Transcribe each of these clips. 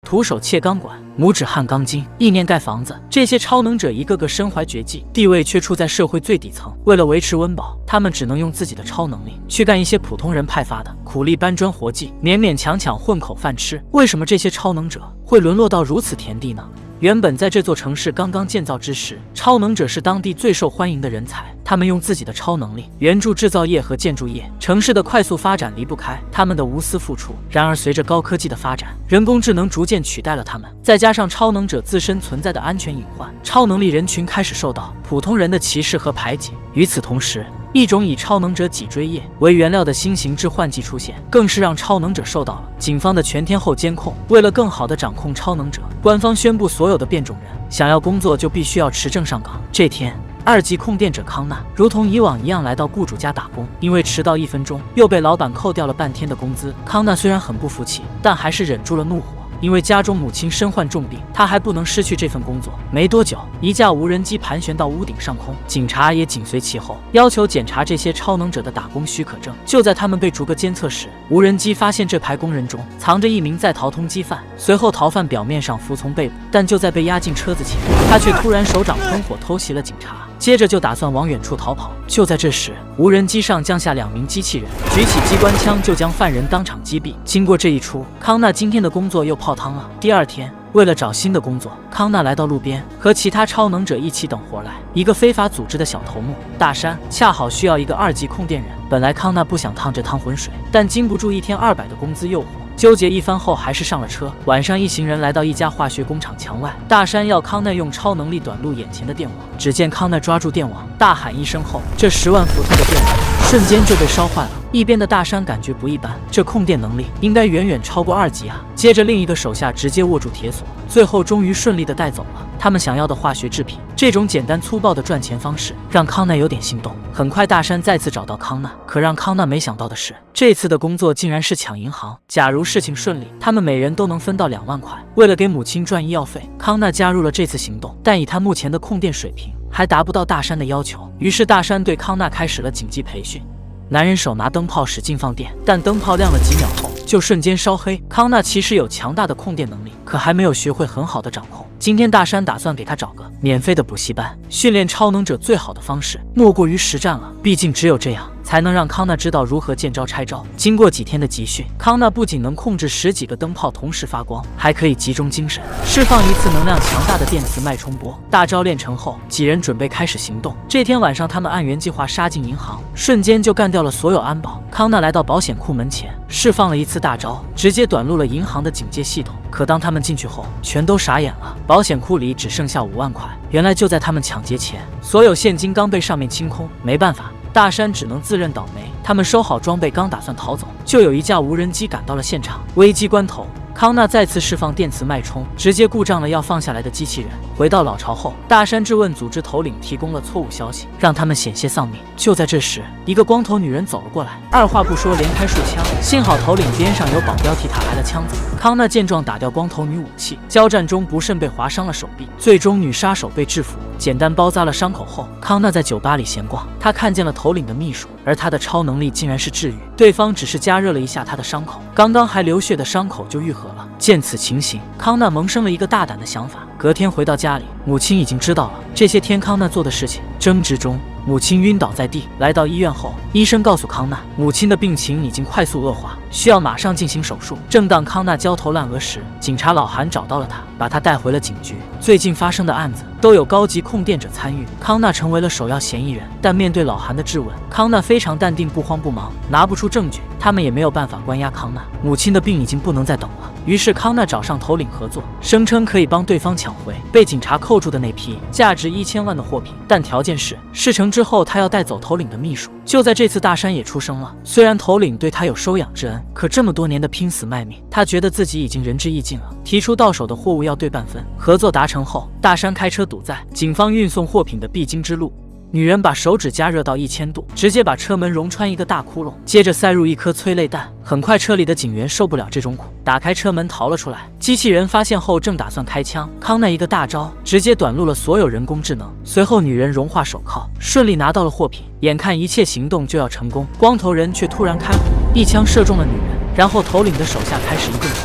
徒手切钢管，拇指焊钢筋，意念盖房子。这些超能者一个个身怀绝技，地位却处在社会最底层。为了维持温饱，他们只能用自己的超能力去干一些普通人派发的苦力搬砖活计，勉勉强强混口饭吃。为什么这些超能者会沦落到如此田地呢？原本在这座城市刚刚建造之时，超能者是当地最受欢迎的人才。他们用自己的超能力援助制造业和建筑业，城市的快速发展离不开他们的无私付出。然而，随着高科技的发展，人工智能逐渐取代了他们，再加上超能者自身存在的安全隐患，超能力人群开始受到普通人的歧视和排挤。与此同时，一种以超能者脊椎液为原料的新型致幻剂出现，更是让超能者受到了警方的全天候监控。为了更好地掌控超能者，官方宣布所有的变种人想要工作就必须要持证上岗。这天，2级控电者康纳如同以往一样来到雇主家打工，因为迟到1分钟，又被老板扣掉了半天的工资。康纳虽然很不服气，但还是忍住了怒火。因为家中母亲身患重病，他还不能失去这份工作。没多久，一架无人机盘旋到屋顶上空，警察也紧随其后，要求检查这些超能者的打工许可证。就在他们被逐个监测时，无人机发现这排工人中藏着一名在逃通缉犯。随后，逃犯表面上服从被捕，但就在被押进车子前，他却突然手掌喷火偷袭了警察。接着就打算往远处逃跑。就在这时，无人机上降下2名机器人，举起机关枪就将犯人当场击毙。经过这一出，康纳今天的工作又泡汤了。第二天，为了找新的工作，康纳来到路边，和其他超能者一起等活来。一个非法组织的小头目大山恰好需要一个2级控电人。本来康纳不想趟这趟浑水，但经不住1天200的工资诱惑，纠结一番后还是上了车。晚上，一行人来到一家化学工厂墙外，大山要康纳用超能力短路眼前的电网。只见康纳抓住电网，大喊一声后，这10万伏特的电网瞬间就被烧坏了。一边的大山感觉不一般，这控电能力应该远远超过2级啊！接着，另一个手下直接握住铁锁，最后终于顺利的带走了他们想要的化学制品。这种简单粗暴的赚钱方式让康纳有点心动。很快，大山再次找到康纳，可让康纳没想到的是，这次的工作竟然是抢银行。假如事情顺利，他们每人都能分到2万块。为了给母亲赚医药费，康纳加入了这次行动，但以他目前的控电水平，还达不到大山的要求。于是，大山对康纳开始了紧急培训。男人手拿灯泡使劲放电，但灯泡亮了几秒后就瞬间烧黑。康纳其实有强大的控电能力，可还没有学会很好的掌控。今天大山打算给他找个免费的补习班，训练超能者最好的方式莫过于实战了。毕竟只有这样，才能让康纳知道如何见招拆招。经过几天的集训，康纳不仅能控制10几个灯泡同时发光，还可以集中精神释放一次能量强大的电磁脉冲波。大招练成后，几人准备开始行动。这天晚上，他们按原计划杀进银行，瞬间就干掉了所有安保。康纳来到保险库门前，释放了一次大招，直接短路了银行的警戒系统。可当他们进去后，全都傻眼了，保险库里只剩下5万块。原来就在他们抢劫前，所有现金刚被上面清空。没办法，大山只能自认倒霉。他们收好装备，刚打算逃走，就有一架无人机赶到了现场。危机关头，康纳再次释放电磁脉冲，直接故障了要放下来的机器人。回到老巢后，大山质问组织头领提供了错误消息，让他们险些丧命。就在这时，一个光头女人走了过来，二话不说连开数枪。幸好头领边上有保镖替他挨了枪子。康纳见状打掉光头女武器，交战中不慎被划伤了手臂，最终女杀手被制服。简单包扎了伤口后，康纳在酒吧里闲逛，他看见了头领的秘书，而他的超能力竟然是治愈，对方只是加热了一下他的伤口，刚刚还流血的伤口就愈合了。见此情形，康纳萌生了一个大胆的想法。隔天回到家里，母亲已经知道了这些天康纳做的事情。争执中，母亲晕倒在地。来到医院后，医生告诉康纳，母亲的病情已经快速恶化，需要马上进行手术。正当康纳焦头烂额时，警察老韩找到了他，把他带回了警局。最近发生的案子都有高级控电者参与，康纳成为了首要嫌疑人。但面对老韩的质问，康纳非常淡定，不慌不忙，拿不出证据，他们也没有办法关押康纳。母亲的病已经不能再等了，于是康纳找上头领合作，声称可以帮对方抢回被警察扣住的那批价值1000万的货品，但条件是事成之后他要带走头领的秘书。就在这次，大山也出声了。虽然头领对他有收养之恩，可这么多年的拼死卖命，他觉得自己已经仁至义尽了，提出到手的货物要对半分。合作达成后，大山开车堵在警方运送货品的必经之路。女人把手指加热到1000度，直接把车门融穿一个大窟窿，接着塞入一颗催泪弹。很快，车里的警员受不了这种苦，打开车门逃了出来。机器人发现后正打算开枪，康纳一个大招直接短路了所有人工智能。随后，女人融化手铐，顺利拿到了货品。眼看一切行动就要成功，光头人却突然开火，一枪射中了女人，然后头领的手下开始一顿狂扫。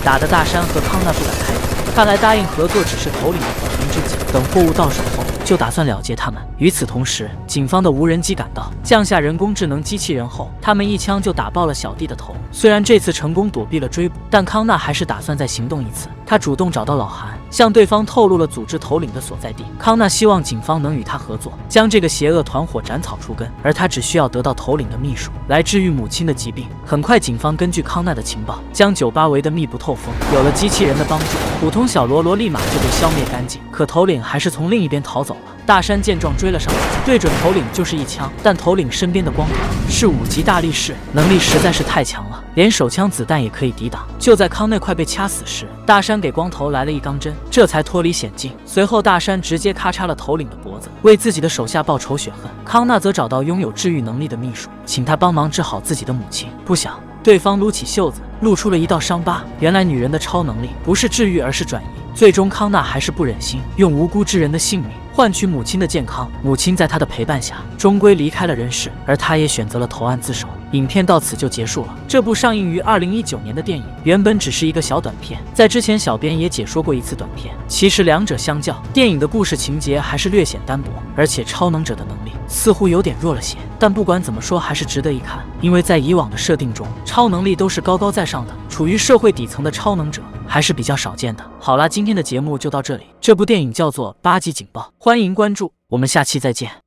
打得大山和康纳不敢开口。看来答应合作只是头领的缓兵之计，等货物到手后就打算了结他们。与此同时，警方的无人机赶到，降下人工智能机器人后，他们一枪就打爆了小弟的头。虽然这次成功躲避了追捕，但康纳还是打算再行动一次。他主动找到老韩，向对方透露了组织头领的所在地。康纳希望警方能与他合作，将这个邪恶团伙斩草除根，而他只需要得到头领的秘术来治愈母亲的疾病。很快，警方根据康纳的情报，将酒吧围得密不透风。有了机器人的帮助，普通小喽啰立马就被消灭干净。可头领还是从另一边逃走了。大山见状追了上来，对准头领就是一枪。但头领身边的光头是5级大力士，能力实在是太强了，连手枪子弹也可以抵挡。就在康内快被掐死时，大山给光头来了一钢针，这才脱离险境。随后，大山直接咔嚓了头领的脖子，为自己的手下报仇雪恨。康纳则找到拥有治愈能力的秘书，请他帮忙治好自己的母亲。不想对方撸起袖子，露出了一道伤疤。原来女人的超能力不是治愈，而是转移。最终，康纳还是不忍心用无辜之人的性命换取母亲的健康。母亲在他的陪伴下，终归离开了人世，而他也选择了投案自首。影片到此就结束了。这部上映于2019年的电影，原本只是一个小短片，在之前小编也解说过一次短片。其实两者相较，电影的故事情节还是略显单薄，而且超能者的能力似乎有点弱了些。但不管怎么说，还是值得一看，因为在以往的设定中，超能力都是高高在上的，处于社会底层的超能者还是比较少见的。好啦，今天的节目就到这里。这部电影叫做《8级警报》，欢迎关注，我们下期再见。